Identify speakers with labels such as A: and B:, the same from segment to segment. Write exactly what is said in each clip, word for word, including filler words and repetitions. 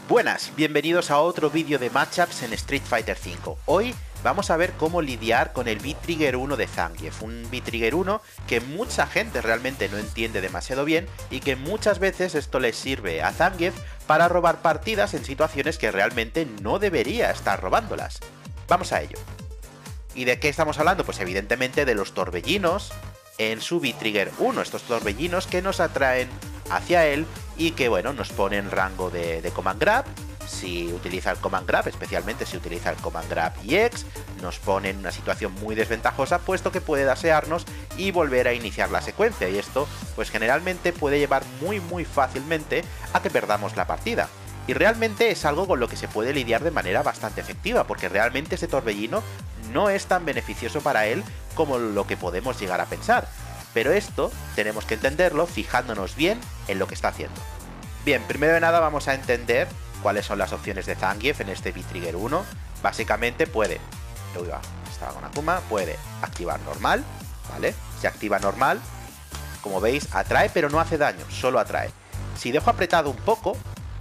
A: Buenas, bienvenidos a otro vídeo de matchups en Street Fighter cinco. Hoy vamos a ver cómo lidiar con el V-Trigger uno de Zangief, un V-Trigger uno que mucha gente realmente no entiende demasiado bien y que muchas veces esto le sirve a Zangief para robar partidas en situaciones que realmente no debería estar robándolas. Vamos a ello. ¿Y de qué estamos hablando? Pues evidentemente de los torbellinos en su V-Trigger uno, estos torbellinos que nos atraen hacia él y que, bueno, nos ponen rango de, de Command Grab. Si utiliza el Command Grab, especialmente si utiliza el Command Grab E X, nos pone en una situación muy desventajosa, puesto que puede dasearnos y volver a iniciar la secuencia, y esto pues generalmente puede llevar muy muy fácilmente a que perdamos la partida. Y realmente es algo con lo que se puede lidiar de manera bastante efectiva, porque realmente ese torbellino no es tan beneficioso para él como lo que podemos llegar a pensar. Pero esto tenemos que entenderlo fijándonos bien en lo que está haciendo. Bien, primero de nada vamos a entender cuáles son las opciones de Zangief en este V-Trigger uno. Básicamente puede, uy, va, estaba con Akuma, puede activar normal, ¿vale? Se activa normal, como veis atrae pero no hace daño, solo atrae. Si dejo apretado un poco,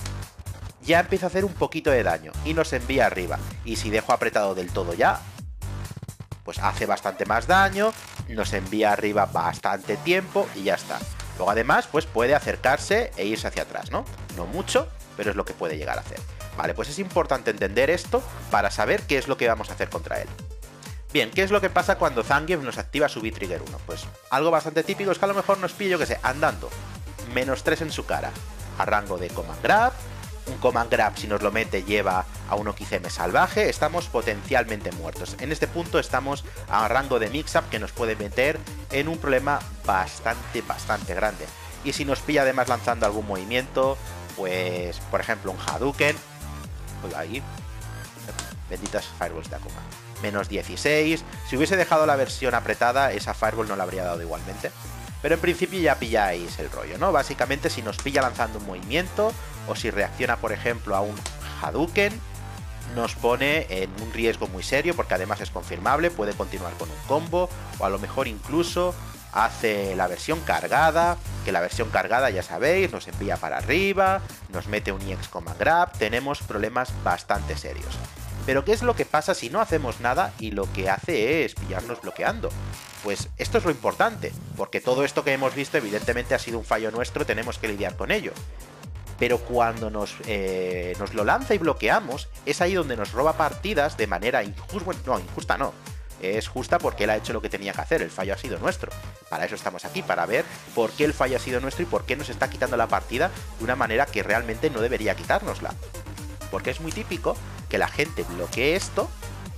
A: ya empieza a hacer un poquito de daño y nos envía arriba. Y si dejo apretado del todo ya, pues hace bastante más daño, nos envía arriba bastante tiempo y ya está. Luego además pues puede acercarse e irse hacia atrás, ¿no? No mucho, pero es lo que puede llegar a hacer. Vale, pues es importante entender esto para saber qué es lo que vamos a hacer contra él. Bien, ¿qué es lo que pasa cuando Zangief nos activa su V-Trigger uno? Pues algo bastante típico es que a lo mejor nos pille, yo que sé, andando, menos tres en su cara, a rango de Command Grab. Un Command Grab, si nos lo mete, lleva a un Okizeme salvaje, estamos potencialmente muertos. En este punto estamos a rango de Mix-Up que nos puede meter en un problema bastante, bastante grande. Y si nos pilla además lanzando algún movimiento, pues, por ejemplo, un Hadouken, pues ahí, benditas Fireballs de Akuma, menos dieciséis, si hubiese dejado la versión apretada, esa Fireball no la habría dado igualmente. Pero en principio ya pilláis el rollo, ¿no? Básicamente si nos pilla lanzando un movimiento o si reacciona, por ejemplo, a un Hadouken, nos pone en un riesgo muy serio porque además es confirmable, puede continuar con un combo o a lo mejor incluso hace la versión cargada, que la versión cargada ya sabéis, nos envía para arriba, nos mete un E X Command Grab, tenemos problemas bastante serios. Pero ¿qué es lo que pasa si no hacemos nada y lo que hace es pillarnos bloqueando? Pues esto es lo importante, porque todo esto que hemos visto evidentemente ha sido un fallo nuestro, tenemos que lidiar con ello. Pero cuando nos, eh, nos lo lanza y bloqueamos, es ahí donde nos roba partidas de manera injusta. Bueno, no, injusta no. Es justa porque él ha hecho lo que tenía que hacer, el fallo ha sido nuestro. Para eso estamos aquí, para ver por qué el fallo ha sido nuestro y por qué nos está quitando la partida de una manera que realmente no debería quitárnosla. Porque es muy típico que la gente bloquee esto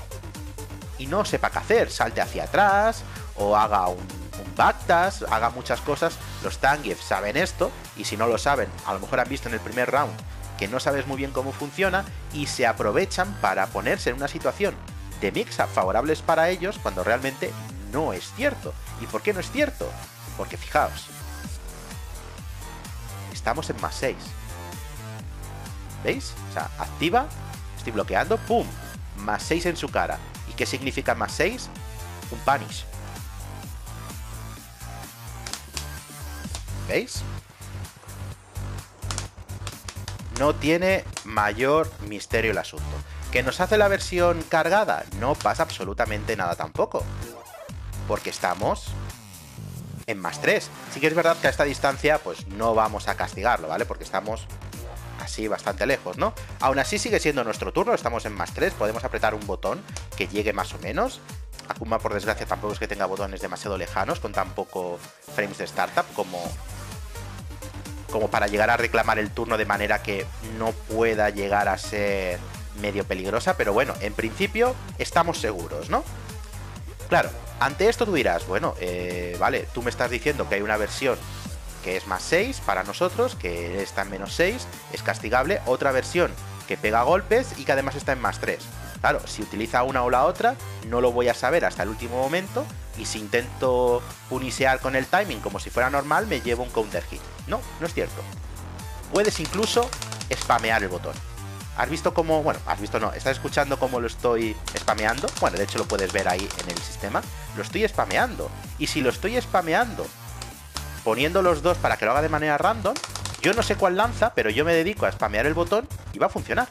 A: y no sepa qué hacer, salte hacia atrás o haga un, un backdash, haga muchas cosas. Los Zangief saben esto y si no lo saben, a lo mejor han visto en el primer round que no sabes muy bien cómo funciona y se aprovechan para ponerse en una situación de mix-up favorables para ellos cuando realmente no es cierto. ¿Y por qué no es cierto? Porque fijaos, estamos en más seis. ¿Veis? O sea, activa, estoy bloqueando, ¡pum! Más seis en su cara. ¿Y qué significa más seis? Un punish. ¿Veis? No tiene mayor misterio el asunto. ¿Que nos hace la versión cargada? No pasa absolutamente nada tampoco. Porque estamos en más tres. Sí que es verdad que a esta distancia pues no vamos a castigarlo, ¿vale? Porque estamos así bastante lejos, ¿no? Aún así sigue siendo nuestro turno, estamos en más tres, podemos apretar un botón que llegue más o menos. Akuma, por desgracia, tampoco es que tenga botones demasiado lejanos, con tan poco frames de startup como, como para llegar a reclamar el turno de manera que no pueda llegar a ser medio peligrosa, pero bueno, en principio estamos seguros, ¿no? Claro, ante esto tú dirás, bueno, eh, vale, tú me estás diciendo que hay una versión que es más seis para nosotros, que está en menos seis, es castigable, otra versión que pega golpes y que además está en más tres. Claro, si utiliza una o la otra, no lo voy a saber hasta el último momento, y si intento punisear con el timing como si fuera normal, me llevo un counter hit. No, no es cierto. Puedes incluso spamear el botón. ¿Has visto cómo? Bueno, has visto no, ¿estás escuchando cómo lo estoy spameando? Bueno, de hecho lo puedes ver ahí en el sistema. Lo estoy spameando. Y si lo estoy spameando poniendo los dos para que lo haga de manera random, Yo no sé cuál lanza, pero yo me dedico a spamear el botón y va a funcionar.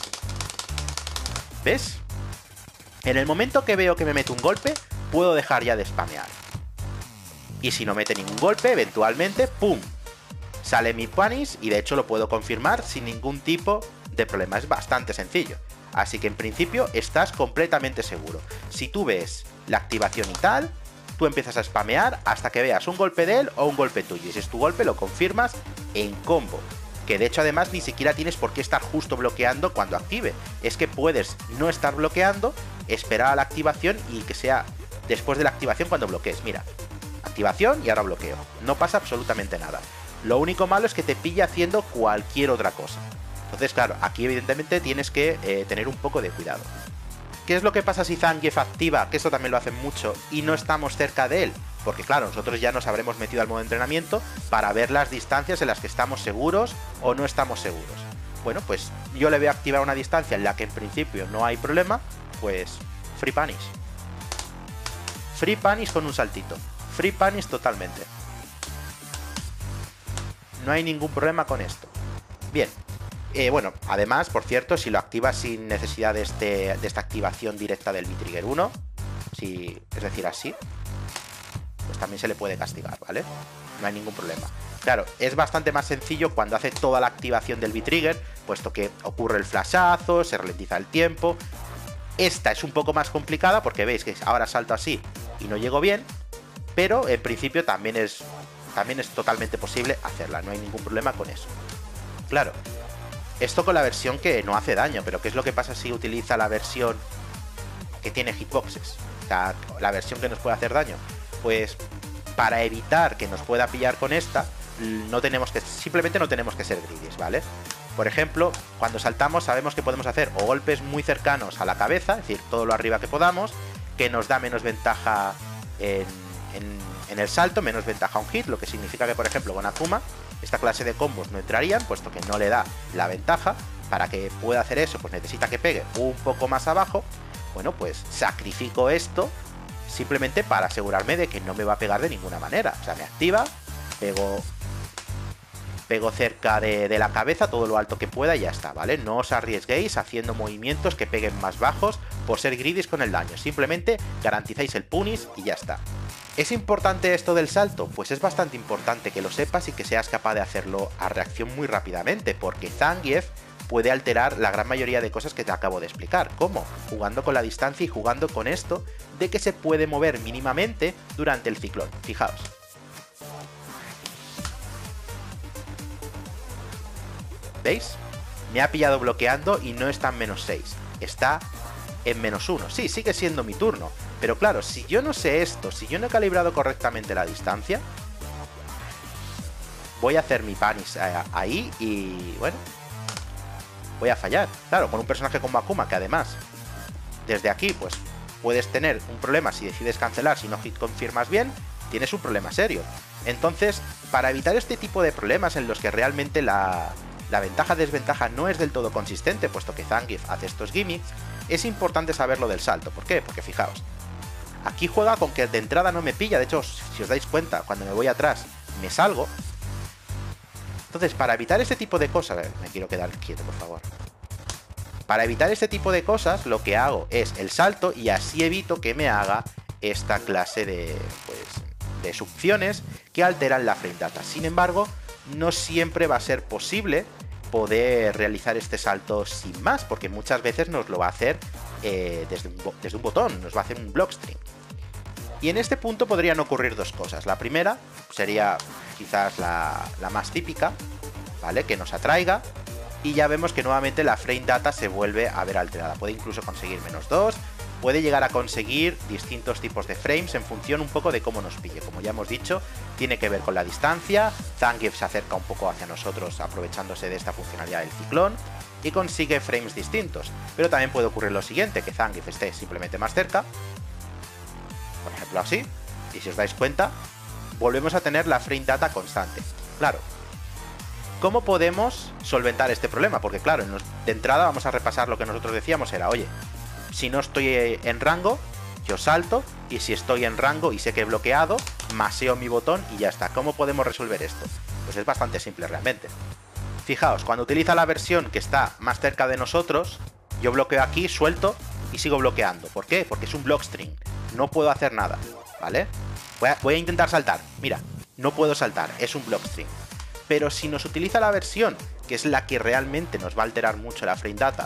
A: ¿Ves? En el momento que veo que me mete un golpe, puedo dejar ya de spamear. Y si no mete ningún golpe, eventualmente, ¡pum!, sale mi punish y de hecho lo puedo confirmar sin ningún tipo de problema. Es bastante sencillo. Así que en principio estás completamente seguro. Si tú ves la activación y tal, tú empiezas a spamear hasta que veas un golpe de él o un golpe tuyo. Y si es tu golpe, lo confirmas en combo. Que de hecho además ni siquiera tienes por qué estar justo bloqueando cuando active. Es que puedes no estar bloqueando, esperar a la activación y que sea después de la activación cuando bloquees. Mira, activación y ahora bloqueo. No pasa absolutamente nada. Lo único malo es que te pilla haciendo cualquier otra cosa. Entonces, claro, aquí evidentemente tienes que eh, tener un poco de cuidado. ¿Qué es lo que pasa si Zangief activa, que esto también lo hacen mucho, y no estamos cerca de él? Porque claro, nosotros ya nos habremos metido al modo de entrenamiento para ver las distancias en las que estamos seguros o no estamos seguros. Bueno, pues yo le voy a activar una distancia en la que en principio no hay problema, pues Free Punish. Free Punish con un saltito. Free Punish totalmente. No hay ningún problema con esto. Bien. Eh, bueno, además, por cierto, si lo activas sin necesidad de, este, de esta activación directa del V-Trigger uno, si, es decir, así, pues también se le puede castigar, ¿vale? No hay ningún problema. Claro, es bastante más sencillo cuando hace toda la activación del V-Trigger, puesto que ocurre el flashazo, se ralentiza el tiempo. Esta es un poco más complicada porque veis que ahora salto así y no llego bien, pero en principio también es, también es totalmente posible hacerla, no hay ningún problema con eso. Claro. Esto con la versión que no hace daño, pero ¿qué es lo que pasa si utiliza la versión que tiene hitboxes? O sea, la versión que nos puede hacer daño. Pues para evitar que nos pueda pillar con esta, no tenemos que, simplemente no tenemos que ser greedies, ¿vale? Por ejemplo, cuando saltamos sabemos que podemos hacer o golpes muy cercanos a la cabeza, es decir, todo lo arriba que podamos, que nos da menos ventaja en, en, en el salto, menos ventaja a un hit, lo que significa que, por ejemplo, con Akuma, esta clase de combos no entrarían, puesto que no le da la ventaja. Para que pueda hacer eso, pues necesita que pegue un poco más abajo. Bueno, pues sacrifico esto simplemente para asegurarme de que no me va a pegar de ninguna manera. O sea, me activa, pego, pego cerca de, de la cabeza todo lo alto que pueda y ya está, ¿vale? No os arriesguéis haciendo movimientos que peguen más bajos por ser greedies con el daño. Simplemente garantizáis el punish y ya está. ¿Es importante esto del salto? Pues es bastante importante que lo sepas y que seas capaz de hacerlo a reacción muy rápidamente, porque Zangief puede alterar la gran mayoría de cosas que te acabo de explicar. ¿Cómo? Jugando con la distancia y jugando con esto de que se puede mover mínimamente durante el ciclón. Fijaos. ¿Veis? Me ha pillado bloqueando y no está en menos seis. Está en menos uno. Sí, sigue siendo mi turno. Pero claro, si yo no sé esto, si yo no he calibrado correctamente la distancia, voy a hacer mi punish ahí y, bueno, voy a fallar. Claro, con un personaje como Akuma, que además, desde aquí, pues, puedes tener un problema si decides cancelar, si no hit confirmas bien, tienes un problema serio. Entonces, para evitar este tipo de problemas en los que realmente la, la ventaja-desventaja no es del todo consistente, puesto que Zangief hace estos gimmicks, es importante saber lo del salto. ¿Por qué? Porque fijaos, aquí juega con que de entrada no me pilla. De hecho, si os dais cuenta, cuando me voy atrás, me salgo. Entonces, para evitar este tipo de cosas... A ver, me quiero quedar quieto, por favor. Para evitar este tipo de cosas, lo que hago es el salto y así evito que me haga esta clase de, pues, de succiones que alteran la frame data. Sin embargo, no siempre va a ser posible poder realizar este salto sin más, porque muchas veces nos lo va a hacer eh, desde, un, desde un botón, nos va a hacer un blockstream. Y en este punto podrían ocurrir dos cosas. La primera sería quizás la, la más típica, ¿vale? Que nos atraiga y ya vemos que nuevamente la frame data se vuelve a ver alterada. Puede incluso conseguir menos dos, puede llegar a conseguir distintos tipos de frames en función un poco de cómo nos pille. Como ya hemos dicho, tiene que ver con la distancia. Zangief se acerca un poco hacia nosotros aprovechándose de esta funcionalidad del ciclón y consigue frames distintos. Pero también puede ocurrir lo siguiente, que Zangief esté simplemente más cerca, por ejemplo así, y si os dais cuenta, volvemos a tener la frame data constante. Claro, ¿cómo podemos solventar este problema? Porque claro, de entrada vamos a repasar lo que nosotros decíamos, era, oye, si no estoy en rango, yo salto, y si estoy en rango y sé que he bloqueado, maseo mi botón y ya está. ¿Cómo podemos resolver esto? Pues es bastante simple realmente. Fijaos, cuando utiliza la versión que está más cerca de nosotros, yo bloqueo aquí, suelto y sigo bloqueando. ¿Por qué? Porque es un block string. No puedo hacer nada, ¿vale? Voy a, voy a intentar saltar. Mira, no puedo saltar, es un block string. Pero si nos utiliza la versión, que es la que realmente nos va a alterar mucho la frame data,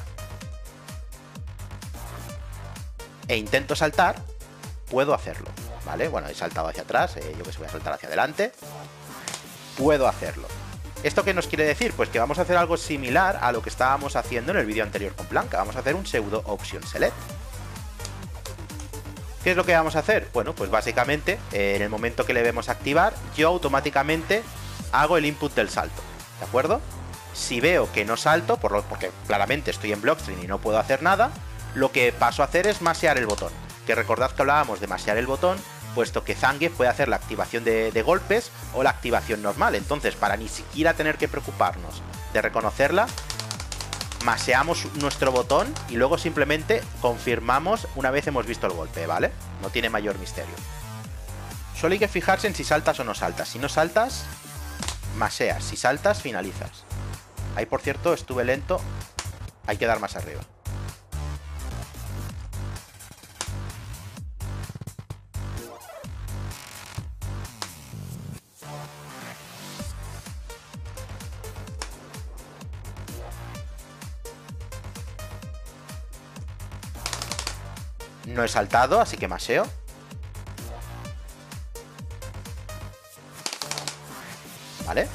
A: e intento saltar, puedo hacerlo, ¿vale? Bueno, he saltado hacia atrás, eh, yo que sé, voy a saltar hacia adelante. Puedo hacerlo. ¿Esto qué nos quiere decir? Pues que vamos a hacer algo similar a lo que estábamos haciendo en el vídeo anterior con Blanca. Vamos a hacer un pseudo option select. ¿Qué es lo que vamos a hacer? Bueno, pues básicamente, eh, en el momento que le vemos activar, yo automáticamente hago el input del salto, ¿de acuerdo? Si veo que no salto, por lo, porque claramente estoy en blockstream y no puedo hacer nada, lo que paso a hacer es masear el botón. Que recordad que hablábamos de masear el botón, puesto que Zangief puede hacer la activación de, de golpes o la activación normal. Entonces, para ni siquiera tener que preocuparnos de reconocerla, maseamos nuestro botón y luego simplemente confirmamos una vez hemos visto el golpe, ¿vale? No tiene mayor misterio. Solo hay que fijarse en si saltas o no saltas. Si no saltas, maseas. Si saltas, finalizas. Ahí, por cierto, estuve lento. Hay que dar más arriba. No he saltado, así que maseo. ¿Vale?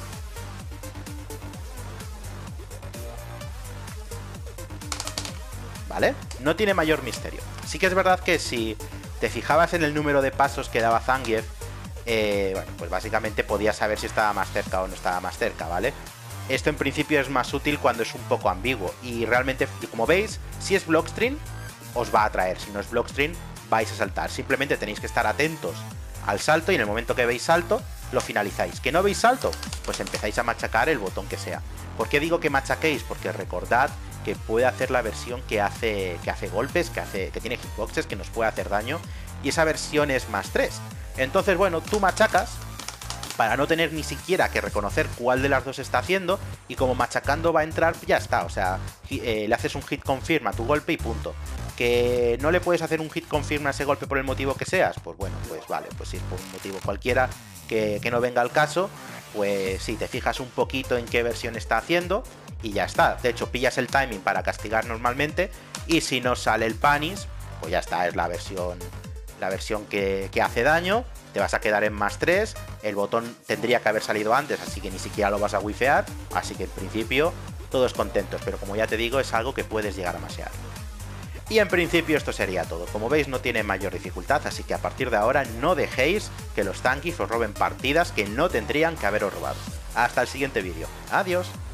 A: ¿Vale? No tiene mayor misterio. Sí que es verdad que si te fijabas en el número de pasos que daba Zangief, eh, bueno, pues básicamente podías saber si estaba más cerca o no estaba más cerca, ¿vale? Esto en principio es más útil cuando es un poco ambiguo. Y realmente, como veis, si es blockstream, os va a atraer. Si no es blockstream, vais a saltar. Simplemente tenéis que estar atentos al salto y en el momento que veis salto, lo finalizáis. ¿Que no veis salto? Pues empezáis a machacar el botón que sea. ¿Por qué digo que machaquéis? Porque recordad que puede hacer la versión que hace, que hace golpes, que, hace, que tiene hitboxes, que nos puede hacer daño, y esa versión es más tres. Entonces, bueno, tú machacas para no tener ni siquiera que reconocer cuál de las dos está haciendo, y como machacando va a entrar, ya está. O sea, eh, le haces un hit confirm a tu golpe y punto. ¿Que no le puedes hacer un hit confirm a ese golpe por el motivo que seas? Pues bueno, pues vale, pues si es por un motivo cualquiera que, que no venga al caso, pues sí, te fijas un poquito en qué versión está haciendo y ya está. De hecho, pillas el timing para castigar normalmente, y si no sale el panis, pues ya está, es la versión, la versión que, que hace daño. Te vas a quedar en más tres, el botón tendría que haber salido antes, así que ni siquiera lo vas a wifear, así que en principio todos contentos, pero como ya te digo, es algo que puedes llegar a masear. Y en principio esto sería todo. Como veis, no tiene mayor dificultad, así que a partir de ahora no dejéis que los Zangief os roben partidas que no tendrían que haberos robado. Hasta el siguiente vídeo. Adiós.